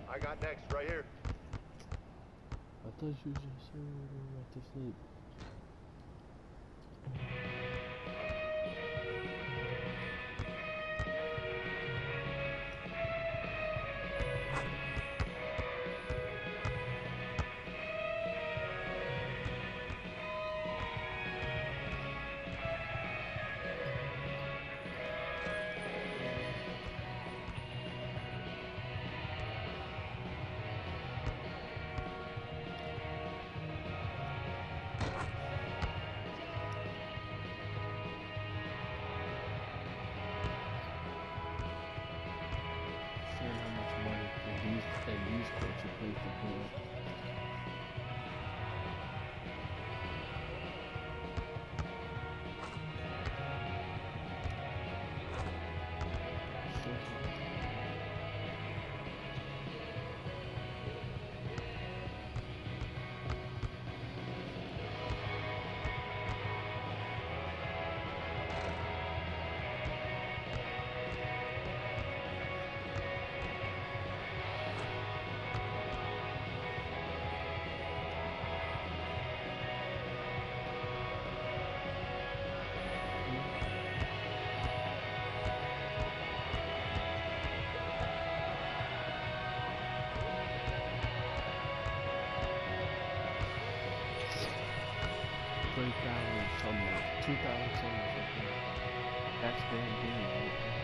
I got next, right here. I thought you just said we went to sleep. Saying how much money these courts are paid for playing. $3,000 something, $2,000 something. That's their game right there.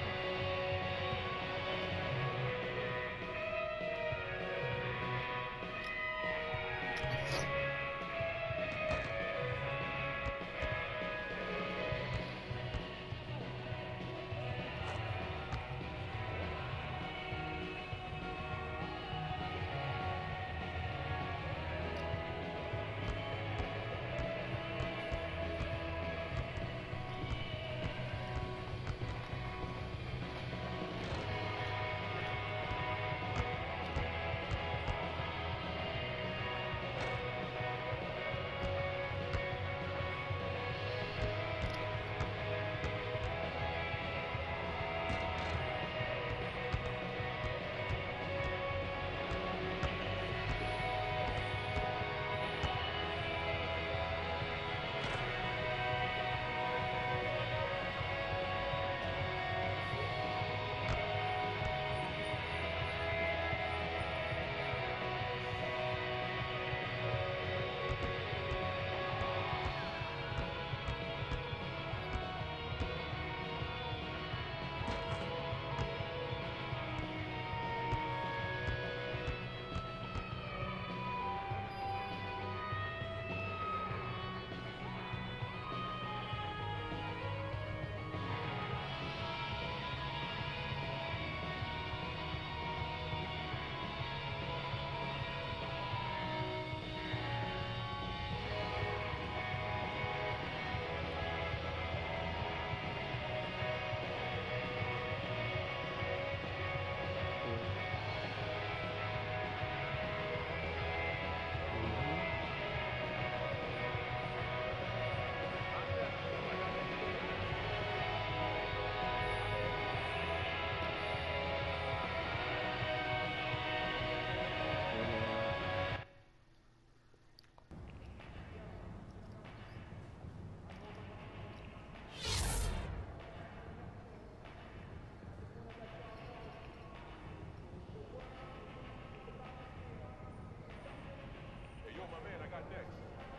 Hey, yo, my man, I got next.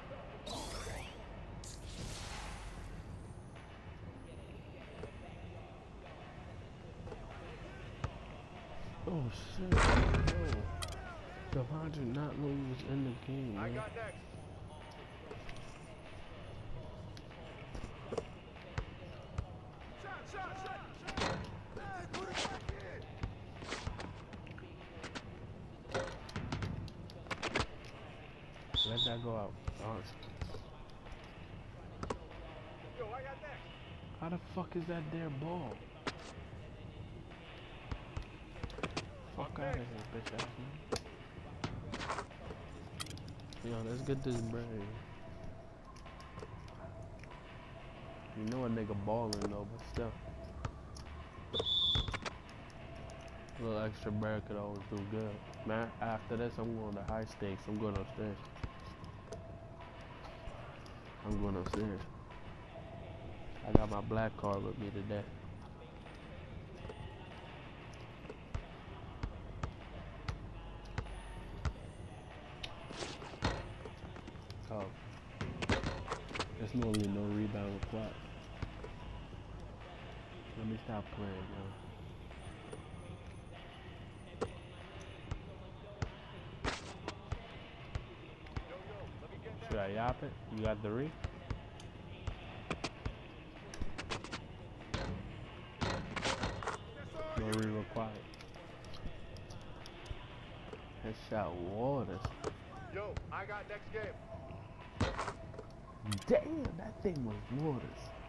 Oh shit, yo. Devon did not know he was in the game, I man. got next. Shot! Hey, put it back in! Let that go out. Yo, I got next. How the fuck is that their ball? Fuck out of here, bitch ass man. Yo, let's get this bread. You know a nigga balling though, but still. A little extra bread could always do good. Man, after this, I'm going to high stakes. I'm going upstairs. I'm going upstairs. I got my black card with me today. Oh. There's normally no rebound required. Let me stop playing, yo. Should I yap it? You got the re? No re required. Headshot Waters. Yo, I got next game. Damn, that thing was Waters.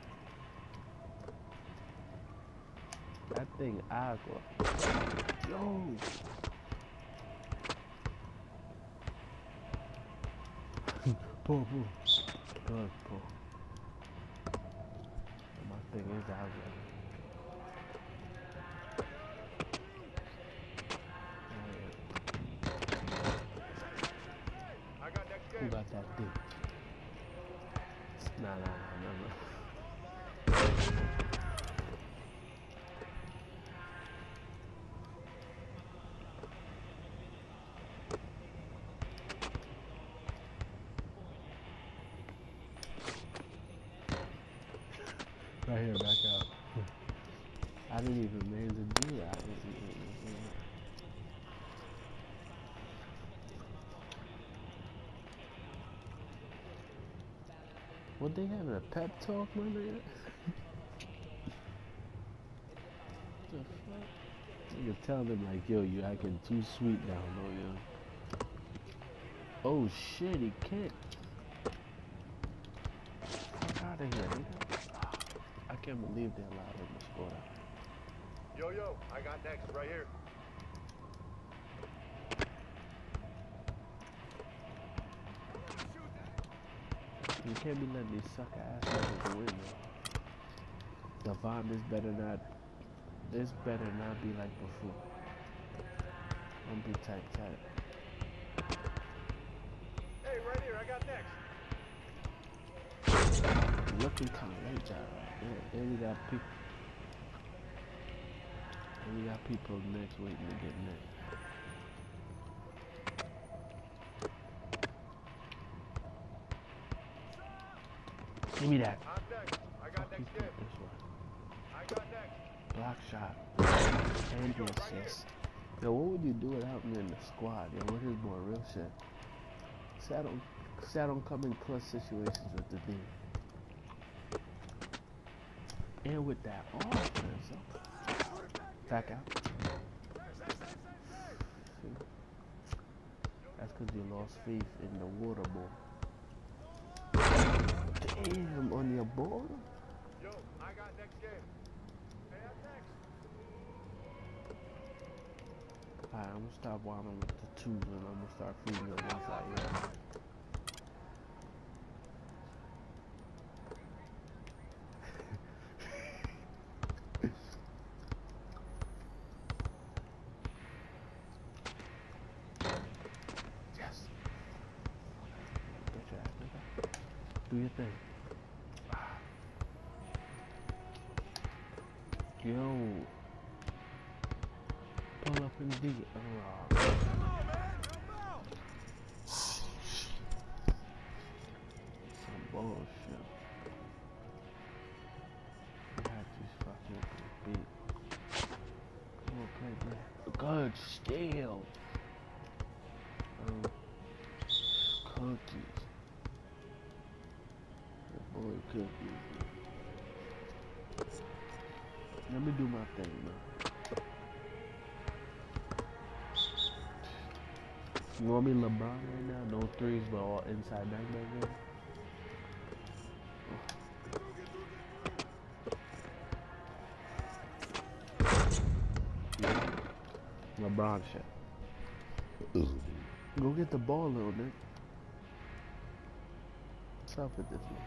That thing agua. Yo. Pull. Good pull. My thing is agua. I got next Who game. got that thing? Nah. Right here, back out. I didn't even mean to do that. What they having a pep talk, my nigga? The fuck? Nigga tell them like, yo, you acting too sweet down low, yo. Oh shit, he can't. Fuck out of here, nigga. I can't believe they allowed him to score that. Yo, I got next right here. You can't be letting these sucker ass niggas win, yo. Devon, this better not be like before. Don't be tight. Hey, right here, I got next. Looking kind of late, right there. And we got people next waiting to get next. Give me that. I'm next. I got next game. This one. I got next. Block shot. And the assist. Yo, what would you do without me in the squad? Yo, what is more real shit? See, I don't come in clutch situations with the team. And with that offense, back out. That's because you lost faith in the water ball. Damn, on your ball? Yo, I got next game. Hey, I'm next. Alright, I'm gonna stop wilding with the twos and I'm gonna start feeding the ones out here. Yes. Get your ass, nigga. Do your thing. Yo. Pull up and dig it. Oh. Come on, man. Help out. Some bullshit. We had these fucking beat. Come on, play that. Good steal. Cookies. The boy cookies. Let me do my thing, man. You want me LeBron right now? No threes, but all inside bang. Yeah. LeBron shit. Go get the ball, little Nick. What's up with this one?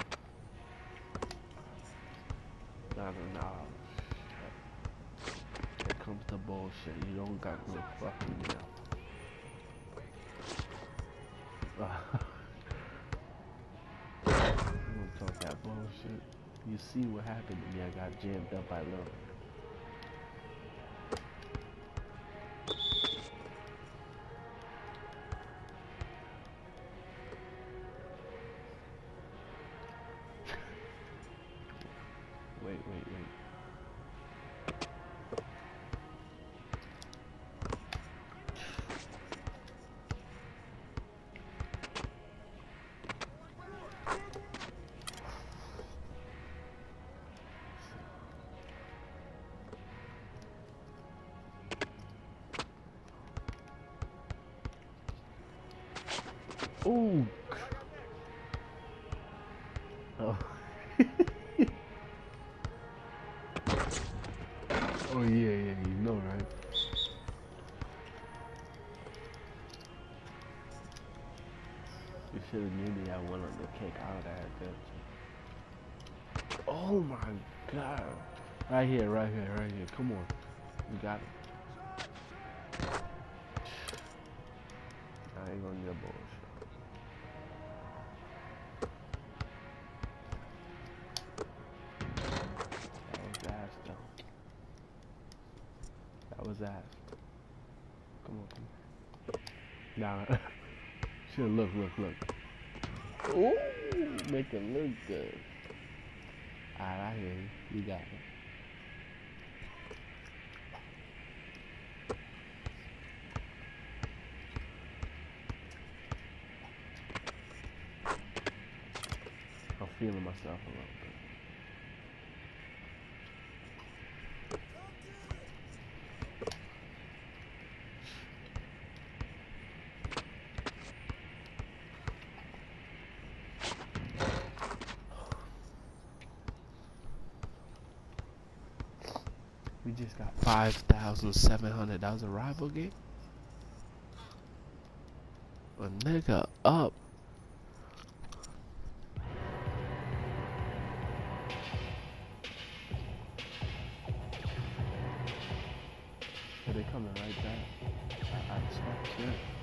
Nah. comes the bullshit. You don't got no fucking now. You don't talk that bullshit. You see what happened to me. I got jammed up by little. Wait. Ooh. Oh. Oh yeah, you know, right? You should have knew me. I went on the kick. I would have had that. Oh my god! Right here. Come on, you got it. I ain't gonna get bullshit. That was ass. Come on. Nah. Should look. Ooh, make it look good. Alright, I hear you. You got it. I'm feeling myself a little bit. We just got 5,700. That was a rival game? A nigga up. Are they coming right back? I expect, yeah.